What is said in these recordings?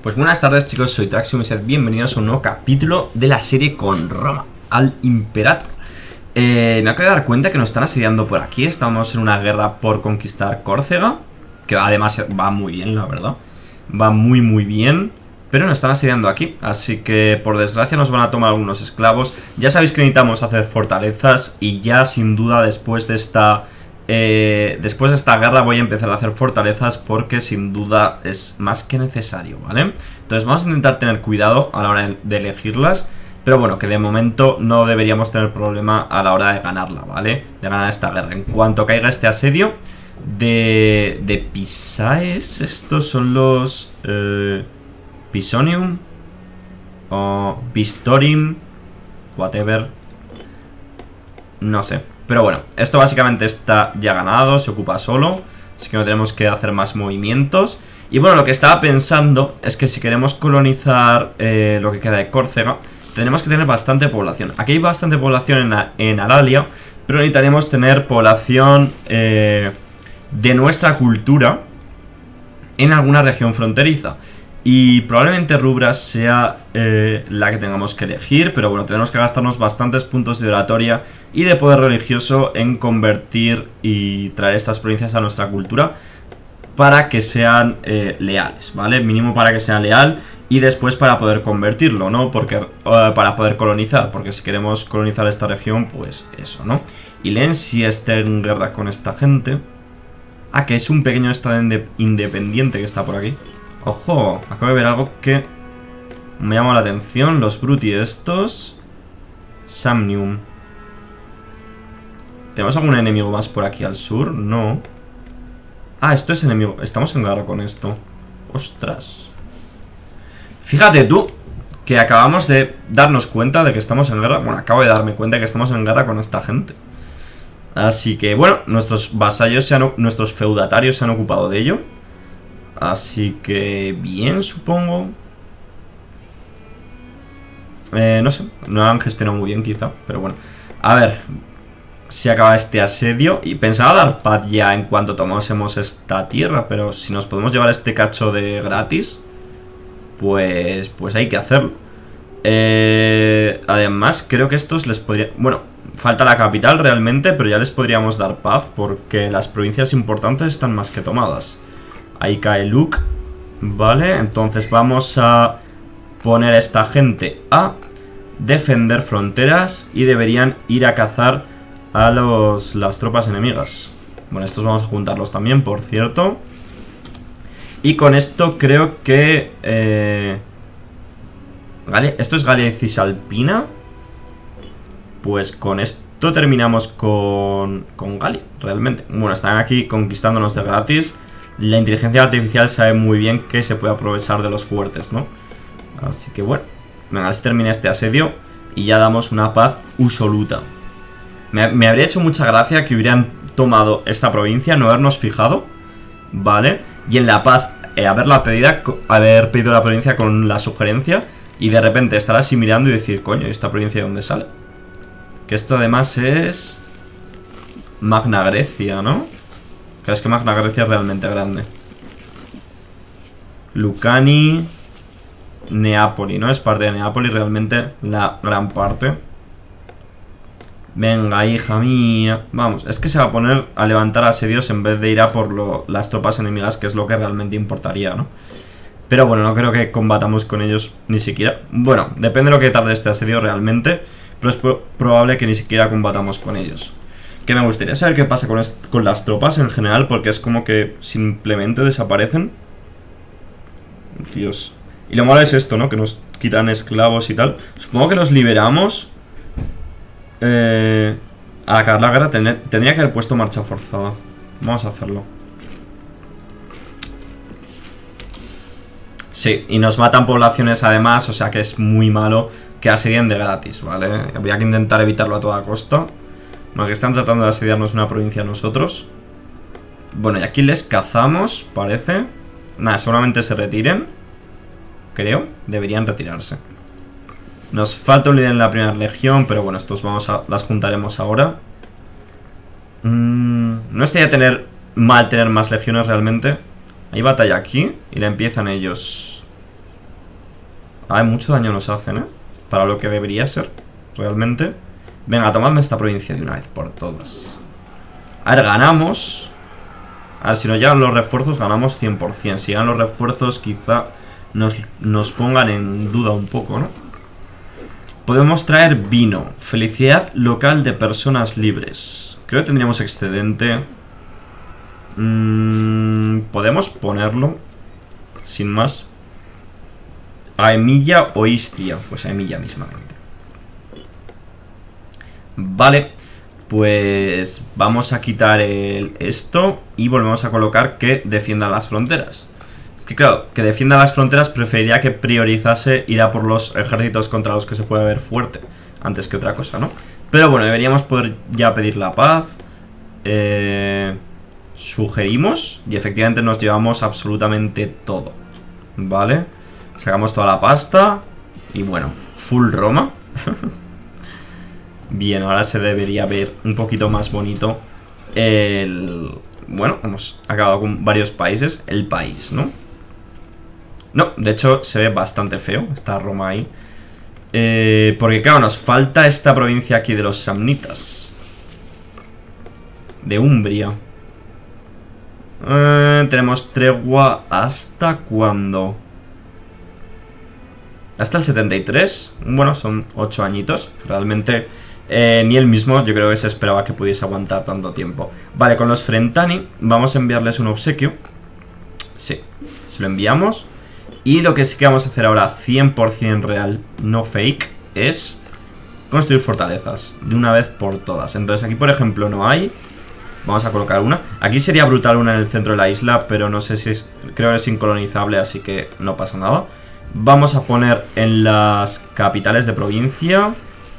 Pues buenas tardes, chicos, soy Traxium y sed bienvenidos a un nuevo capítulo de la serie con Roma al Imperator. Me acabo de dar cuenta que nos están asediando por aquí. Estamos en una guerra por conquistar Córcega, que además va muy bien, la verdad. Va muy bien, pero nos están asediando aquí. Así que por desgracia nos van a tomar algunos esclavos. Ya sabéis que necesitamos hacer fortalezas y ya sin duda después de esta guerra voy a empezar a hacer fortalezas porque sin duda es más que necesario, ¿vale? Entonces vamos a intentar tener cuidado a la hora de elegirlas, pero bueno, que de momento no deberíamos tener problema a la hora de ganarla, ¿vale? De ganar esta guerra. En cuanto caiga este asedio de Pisaes, estos son los Pisonium o Pistorim, whatever, no sé. Pero bueno, esto básicamente está ya ganado, se ocupa solo, así que no tenemos que hacer más movimientos. Y bueno, lo que estaba pensando es que si queremos colonizar lo que queda de Córcega, tenemos que tener bastante población. Aquí hay bastante población en Aralia, pero necesitaremos tener población de nuestra cultura en alguna región fronteriza. Y probablemente Rubras sea la que tengamos que elegir, pero bueno, tenemos que gastarnos bastantes puntos de oratoria y de poder religioso en convertir y traer estas provincias a nuestra cultura para que sean leales, ¿vale? Mínimo para que sean leal y después para poder convertirlo, ¿no? Porque para poder colonizar, porque si queremos colonizar esta región, pues eso, ¿no? Y Lensi está en guerra con esta gente. Ah, que es un pequeño estado independiente que está por aquí. Ojo, acabo de ver algo que me llama la atención. Los Bruti estos. Samnium. ¿Tenemos algún enemigo más por aquí al sur? No. Ah, esto es enemigo. Estamos en guerra con esto. Ostras. Fíjate tú que acabamos de darnos cuenta de que estamos en guerra. Bueno, acabo de darme cuenta de que estamos en guerra con esta gente. Así que, bueno, nuestros vasallos, nuestros feudatarios se han ocupado de ello. Así que bien, supongo. No sé, no han gestionado muy bien quizá, pero bueno. A ver, si acaba este asedio. Y pensaba dar paz ya en cuanto tomásemos esta tierra, pero si nos podemos llevar este cacho de gratis, pues hay que hacerlo. Además, creo que estos les podría... Bueno, falta la capital realmente, pero ya les podríamos dar paz porque las provincias importantes están más que tomadas. Ahí cae Luke. Vale, entonces vamos a poner a esta gente a defender fronteras y deberían ir a cazar a las tropas enemigas. Bueno, estos vamos a juntarlos también, por cierto. Y con esto creo que... ¿esto es Galia Cisalpina? Pues con esto terminamos con Galia, realmente. Bueno, están aquí conquistándonos de gratis. La inteligencia artificial sabe muy bien que se puede aprovechar de los fuertes, ¿no? Así que bueno, venga, se termina este asedio y ya damos una paz absoluta. Me habría hecho mucha gracia que hubieran tomado esta provincia, no habernos fijado, ¿vale? Y en la paz haber pedido la provincia con la sugerencia y de repente estar así mirando y decir, coño, ¿esta provincia de dónde sale? Que esto además es Magna Grecia, ¿no? Claro, es que Magna Grecia es realmente grande. Lucani, Neapoli, ¿no? Es parte de Neapoli, realmente la gran parte. Venga, hija mía. Vamos, es que se va a poner a levantar asedios en vez de ir a por las tropas enemigas, que es lo que realmente importaría, ¿no? Pero bueno, no creo que combatamos con ellos ni siquiera. Bueno, depende de lo que tarde este asedio realmente, pero es probable que ni siquiera combatamos con ellos. Que me gustaría saber qué pasa con las tropas en general, porque es como que simplemente desaparecen. Dios. Y lo malo es esto, ¿no? Que nos quitan esclavos y tal. Supongo que los liberamos. Al acabar la guerra tendría que haber puesto marcha forzada. Vamos a hacerlo. Sí, y nos matan poblaciones además, o sea que es muy malo que asedien de gratis, ¿vale? Habría que intentar evitarlo a toda costa. Bueno, que están tratando de asediarnos una provincia a nosotros. Bueno, y aquí les cazamos, parece. Nada, seguramente se retiren. Creo, deberían retirarse. Nos falta un líder en la primera legión, pero bueno, estos las juntaremos ahora. No estaría mal tener más legiones realmente. Hay batalla aquí y la empiezan ellos. Ay, mucho daño nos hacen, para lo que debería ser, realmente. Venga, tomadme esta provincia de una vez por todas. A ver, ganamos. A ver, si nos llegan los refuerzos, ganamos 100%. Si llegan los refuerzos, quizá nos pongan en duda un poco, ¿no? Podemos traer vino. Felicidad local de personas libres. Creo que tendríamos excedente. Podemos ponerlo sin más a Emilia o Istia. Pues a Emilia mismamente. Vale. Pues vamos a quitar esto y volvemos a colocar que defiendan las fronteras. Es que claro, que defiendan las fronteras preferiría que priorizase ir a por los ejércitos contra los que se puede ver fuerte antes que otra cosa, ¿no? Pero bueno, deberíamos poder ya pedir la paz. Sugerimos y efectivamente nos llevamos absolutamente todo. Vale, sacamos toda la pasta y bueno, full Roma. Bien, ahora se debería ver un poquito más bonito bueno, hemos acabado con varios países. El país, ¿no? No, de hecho se ve bastante feo. Está Roma ahí. Porque claro, nos falta esta provincia aquí de los samnitas. De Umbria. Tenemos tregua ¿hasta cuándo? Hasta el 73. Bueno, son 8 añitos. Realmente ni él mismo yo creo que se esperaba que pudiese aguantar tanto tiempo. Vale, con los Frentani vamos a enviarles un obsequio. Sí, se lo enviamos. Y lo que sí que vamos a hacer ahora 100% real, no fake, es construir fortalezas de una vez por todas. Entonces aquí por ejemplo no hay. Vamos a colocar una. Aquí sería brutal una en el centro de la isla, pero no sé si es... Creo que es incolonizable, así que no pasa nada. Vamos a poner en las capitales de provincia.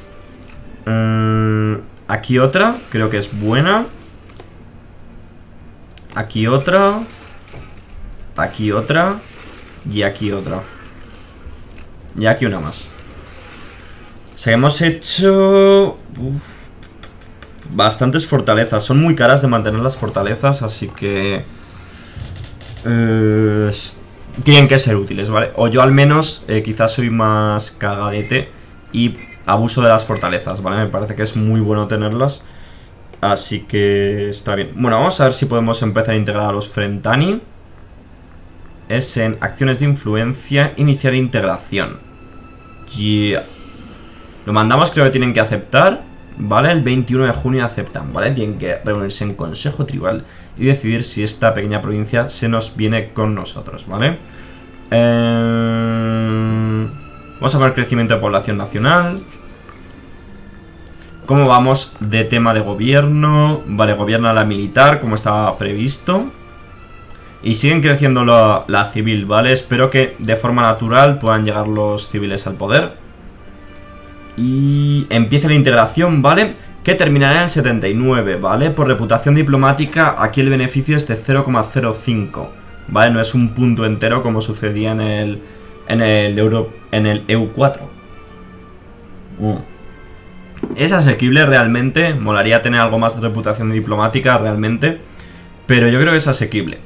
Aquí otra, creo que es buena. Aquí otra. Aquí otra. Y aquí otra. Y aquí una más. O sea, hemos hecho... bastantes fortalezas. Son muy caras de mantener las fortalezas, así que... tienen que ser útiles, ¿vale? O yo al menos quizás soy más cagadete y abuso de las fortalezas, ¿vale? Me parece que es muy bueno tenerlas. Así que está bien. Bueno, vamos a ver si podemos empezar a integrar a los Frentani. Es en acciones de influencia, iniciar integración. Yeah. Lo mandamos, creo que tienen que aceptar. Vale, el 21 de junio aceptan, ¿vale? Tienen que reunirse en consejo tribal y decidir si esta pequeña provincia se nos viene con nosotros, ¿vale? Vamos a ver crecimiento de población nacional. ¿Cómo vamos de tema de gobierno? Vale, gobierna la militar, como estaba previsto. Y siguen creciendo la civil, ¿vale? Espero que de forma natural puedan llegar los civiles al poder. Y empieza la integración, ¿vale? Que terminará en el 79, ¿vale? Por reputación diplomática, aquí el beneficio es de 0,05, ¿vale? No es un punto entero como sucedía en el EU4. Es asequible realmente. Molaría tener algo más de reputación diplomática realmente, pero yo creo que es asequible.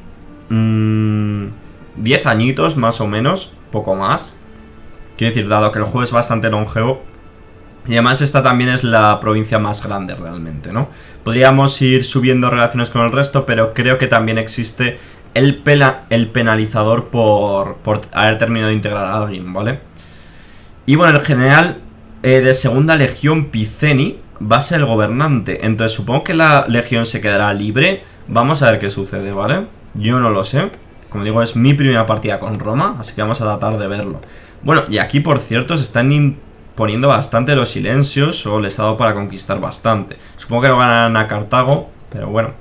10 añitos más o menos, poco más. Quiero decir, dado que el juego es bastante longevo. Y además esta también es la provincia más grande realmente, ¿no? Podríamos ir subiendo relaciones con el resto, pero creo que también existe el penalizador por haber terminado de integrar a alguien, ¿vale? Y bueno, el general de segunda legión Piceni va a ser el gobernante. Entonces supongo que la legión se quedará libre. Vamos a ver qué sucede, ¿vale? Yo no lo sé. Como digo, es mi primera partida con Roma, así que vamos a tratar de verlo. Bueno, y aquí por cierto se están poniendo bastante los silencios, o les ha dado para conquistar bastante. Supongo que lo ganarán a Cartago, pero bueno.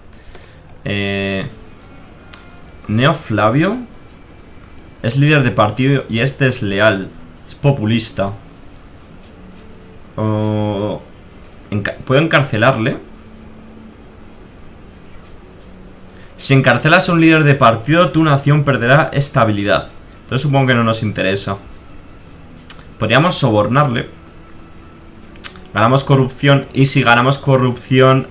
Neo Flavio es líder de partido y este es leal, es populista. ¿Puedo encarcelarle? Si encarcelas a un líder de partido, tu nación perderá estabilidad. Entonces supongo que no nos interesa. Podríamos sobornarle. Ganamos corrupción. Y si ganamos corrupción,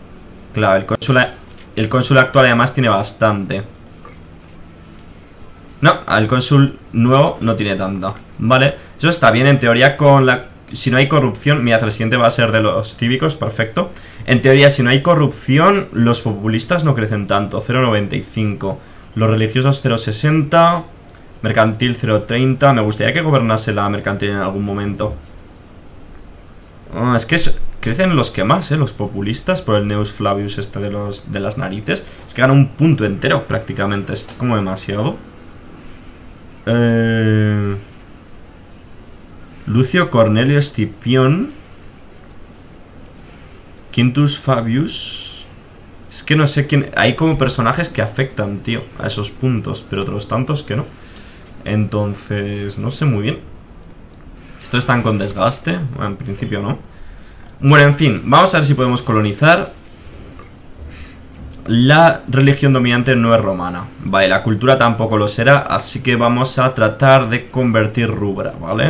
claro, el cónsul actual además tiene bastante. No, el cónsul nuevo no tiene tanta. Vale, eso está bien. En teoría, si no hay corrupción... Mirad, el siguiente va a ser de los cívicos, perfecto. En teoría, si no hay corrupción, los populistas no crecen tanto. 0,95. Los religiosos 0,60. Mercantil 0,30. Me gustaría que gobernase la mercantil en algún momento. Es que crecen los que más, los populistas, por el Neus Flavius este de las narices. Es que gana un punto entero prácticamente. Es como demasiado. Lucio Cornelio Escipión. Quintus Fabius. Es que no sé quién... Hay como personajes que afectan, tío, a esos puntos, pero otros tantos que no. Entonces, no sé muy bien. Estos están con desgaste. Bueno, en principio no. Bueno, en fin, vamos a ver si podemos colonizar. La religión dominante no es romana. Vale, la cultura tampoco lo será. Así que vamos a tratar de convertir Rubra, ¿vale?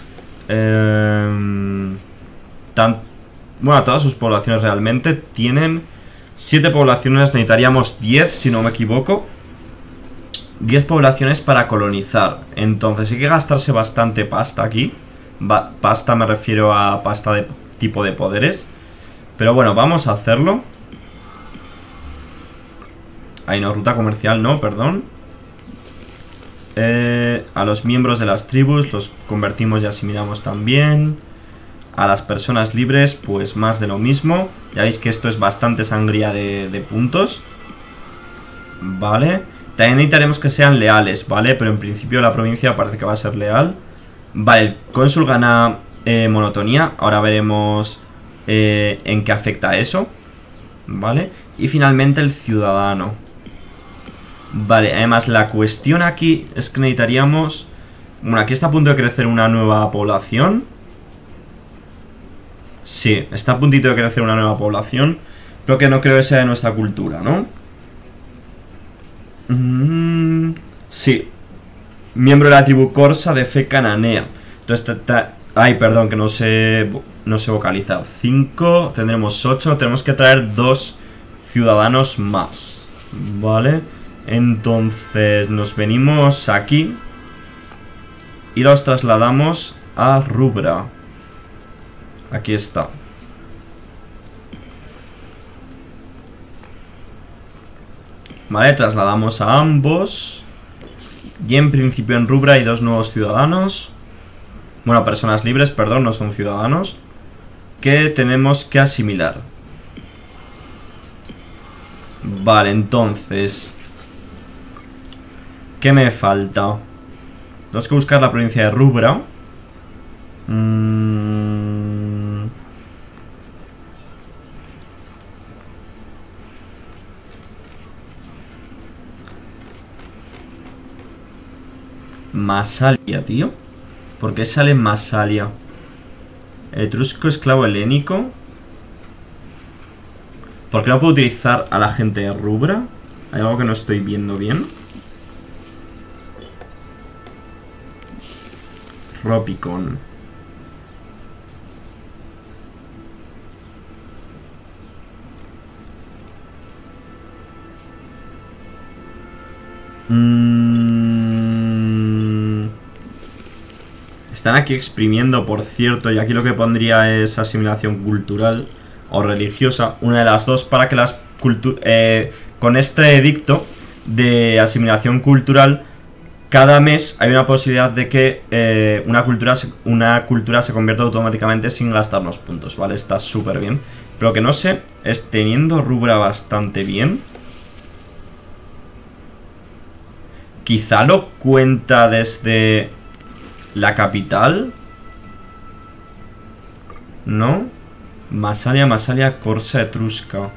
Bueno, todas sus poblaciones realmente tienen 7 poblaciones. Necesitaríamos 10, si no me equivoco. 10 poblaciones para colonizar. Entonces hay que gastarse bastante pasta aquí. Pasta me refiero a pasta de tipo de poderes. Pero bueno, vamos a hacerlo. Ahí no, ruta comercial no, perdón. A los miembros de las tribus los convertimos y asimilamos también. A las personas libres, pues más de lo mismo. Ya veis que esto es bastante sangría de puntos. Vale. También necesitaremos que sean leales, ¿vale? Pero en principio la provincia parece que va a ser leal. Vale, el cónsul gana monotonía. Ahora veremos en qué afecta eso. Vale. Y finalmente el ciudadano. Vale, además la cuestión aquí es que necesitaríamos... Bueno, aquí está a punto de crecer una nueva población. Sí, está a puntito de crecer una nueva población. Pero que no creo que sea de nuestra cultura, ¿no? Sí. Miembro de la tribu Corsa de fe cananea. Entonces, ay, perdón, que no sé vocalizar. 5, tendremos 8. Tenemos que traer 2 ciudadanos más. Vale. Entonces nos venimos aquí y los trasladamos a Rubra. Aquí está. Vale, trasladamos a ambos. Y en principio en Rubra hay 2 nuevos ciudadanos. Bueno, personas libres, perdón, no son ciudadanos. Que tenemos que asimilar. Vale, entonces... ¿Qué me falta? Tenemos que buscar la provincia de Rubra. Masalia, tío. ¿Por qué sale Masalia? Etrusco, esclavo helénico. ¿Por qué no puedo utilizar a la gente de Rubra? Hay algo que no estoy viendo bien. Ropicon. Están aquí exprimiendo, por cierto. Y aquí lo que pondría es asimilación cultural o religiosa. Una de las dos para que las con este edicto de asimilación cultural... Cada mes hay una posibilidad de que una cultura se convierta automáticamente sin gastarnos puntos, ¿vale? Está súper bien. Pero lo que no sé es, teniendo Rubra bastante bien... Quizá lo cuenta desde la capital. ¿No? Masalia, Corsa, Etrusca.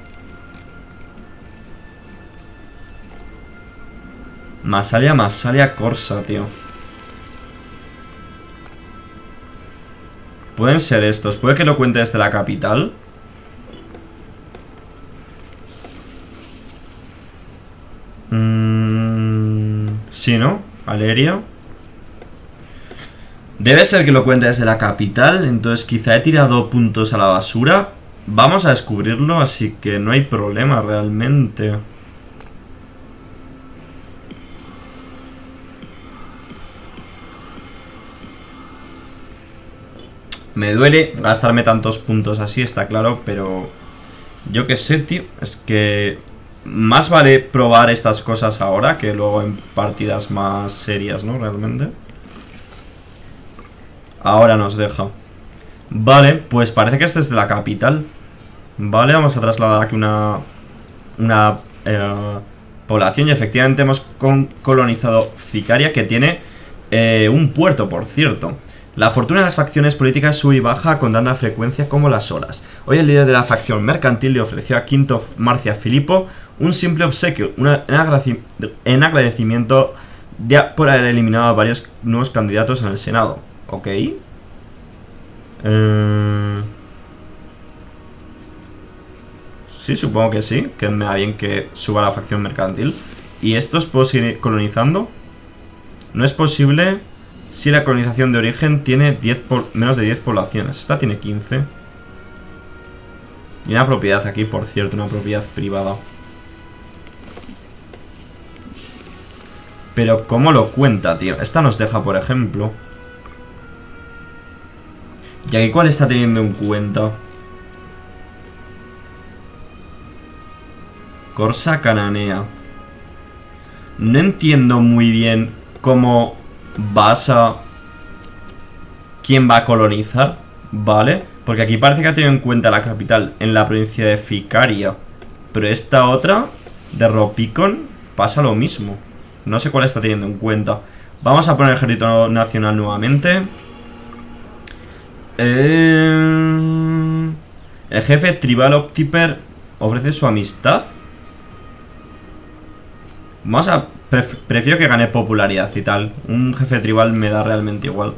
Masalia, Corsa, tío. Pueden ser estos. Puede que lo cuente desde la capital. Sí, ¿no? Valeria. Debe ser que lo cuente desde la capital. Entonces quizá he tirado puntos a la basura. Vamos a descubrirlo, así que no hay problema realmente. Me duele gastarme tantos puntos así, está claro, pero... Yo qué sé, tío. Es que... Más vale probar estas cosas ahora que luego en partidas más serias, ¿no? Realmente. Ahora nos deja. Vale, pues parece que este es de la capital. Vale, vamos a trasladar aquí una población. Y efectivamente hemos colonizado Ficaria, que tiene un puerto, por cierto. La fortuna de las facciones políticas sube y baja con tanta frecuencia como las olas. Hoy el líder de la facción mercantil le ofreció a Quinto Marcia Filipo un simple obsequio, en agradecimiento ya por haber eliminado a varios nuevos candidatos en el Senado. Ok. Sí, supongo que sí, que me da bien que suba la facción mercantil. ¿Y estos puedo seguir colonizando? No es posible... Si la colonización de origen tiene menos de 10 poblaciones. Esta tiene 15. Y una propiedad aquí, por cierto, una propiedad privada. Pero ¿cómo lo cuenta, tío? Esta nos deja, por ejemplo. ¿Y aquí cuál está teniendo en cuenta? Corsa Cananea. No entiendo muy bien cómo... basa quién va a colonizar, ¿vale? Porque aquí parece que ha tenido en cuenta la capital en la provincia de Ficaria. Pero esta otra, de Ropicon, pasa lo mismo. No sé cuál está teniendo en cuenta. Vamos a poner el ejército nacional nuevamente. El jefe tribal Optiper ofrece su amistad. Vamos a... Prefiero que gane popularidad y tal. Un jefe tribal me da realmente igual.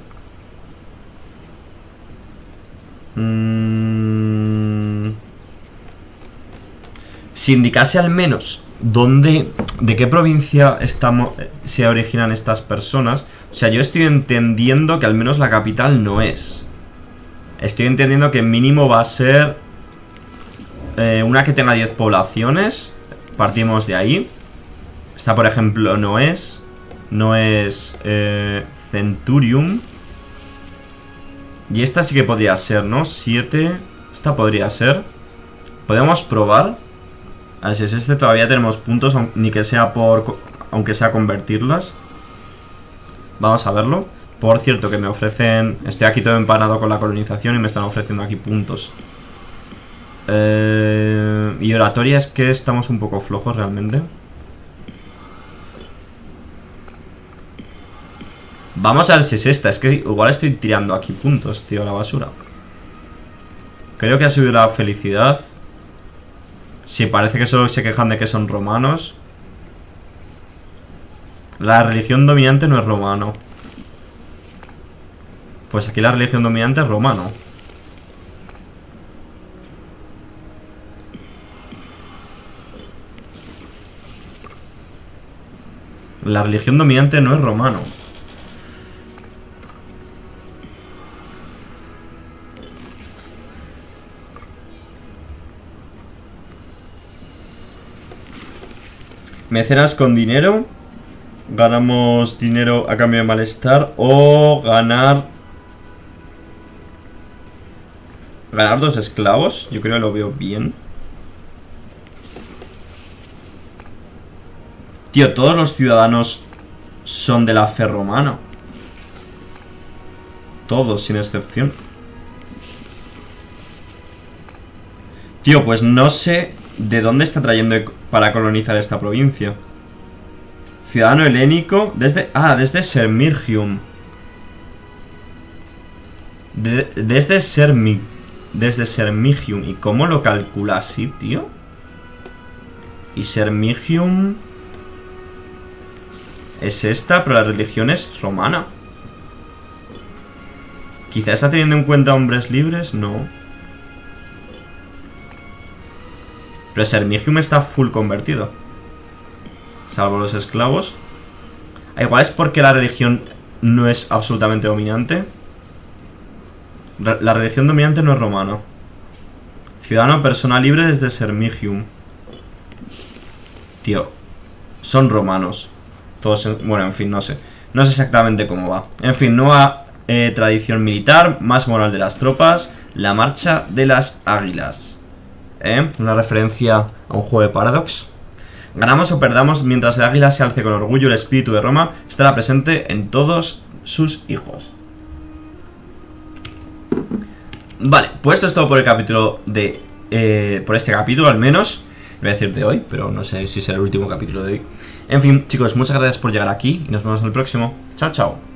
Si indicase al menos dónde... ¿De qué provincia se originan estas personas? O sea, yo estoy entendiendo que al menos la capital no es. Estoy entendiendo que mínimo va a ser... una que tenga 10 poblaciones. Partimos de ahí. Esta, por ejemplo, no es Centurium. Y esta sí que podría ser, ¿no? 7. Esta podría ser. Podemos probar. A ver si es este. Todavía tenemos puntos, ni que sea por... aunque sea convertirlas. Vamos a verlo. Por cierto, que me ofrecen... Estoy aquí todo empanado con la colonización y me están ofreciendo aquí puntos. Y oratoria es que estamos un poco flojos realmente. Vamos a ver si es esta. Es que igual estoy tirando aquí puntos, tío, a la basura. Creo que ha subido la felicidad. Sí, parece que solo se quejan de que son romanos. La religión dominante no es romano. Pues aquí la religión dominante es romano. La religión dominante no es romano. Mecenas con dinero. Ganamos dinero a cambio de malestar. O ganar 2 esclavos. Yo creo que lo veo bien. Tío, todos los ciudadanos son de la fe romana. Todos, sin excepción. Tío, pues no sé de dónde está trayendo para colonizar esta provincia. Ciudadano helénico desde... Ah, desde Sermigium. Desde Sermigium. ¿Y cómo lo calcula así, tío? Y Sermigium... Es esta, pero la religión es romana. Quizás está teniendo en cuenta hombres libres, no. Pero Sermigium está full convertido. Salvo los esclavos. Igual es porque la religión no es absolutamente dominante. La religión dominante no es romana. Ciudadano persona libre desde Sermigium. Tío, son romanos. Todos, bueno, en fin, no sé. No sé exactamente cómo va. En fin, nueva tradición militar, más moral de las tropas, la marcha de las águilas. Una referencia a un juego de Paradox. Ganamos o perdamos, mientras el águila se alce con orgullo, el espíritu de Roma estará presente en todos sus hijos. Vale, pues esto es todo por el capítulo de... por este capítulo al menos. Voy a decir de hoy, pero no sé si será el último capítulo de hoy. En fin, chicos, muchas gracias por llegar aquí y nos vemos en el próximo. Chao, chao.